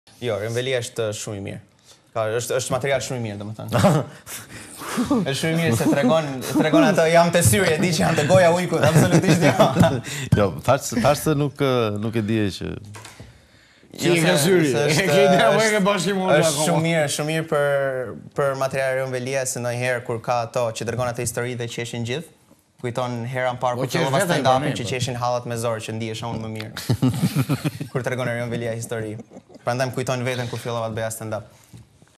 Jo, Rënvelia është shumë i mirë. Është material shumë i mirë, domethënë. Është shumë i mirë se tregon ato jam të syri, e di që jam të goja ujkut, absolutisht jo. Jo, thash se nuk e dije që Që i ka syri, e ke idea më e ke bashkimur akoma. Është shumë mirë për material Rënvelia se ndonjëherë kur ka ato që tregon atë histori dhe qeshin gjithë. Kujton herën parë kur fillova stand-upin që qeshin hallat me zor që ndihesha unë më mirë. Kur tregon Rënvelia histori. Prandaj më kujton veten kur fillova të bëja stand-up.